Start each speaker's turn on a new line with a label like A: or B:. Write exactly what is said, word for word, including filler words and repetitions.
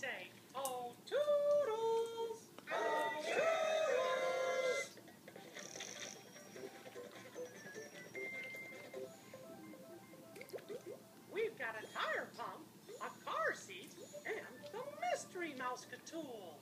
A: say, oh, toodles! Oh, toodles! We've got a tire pump, a car seat, and the Mystery Mouse-Catool.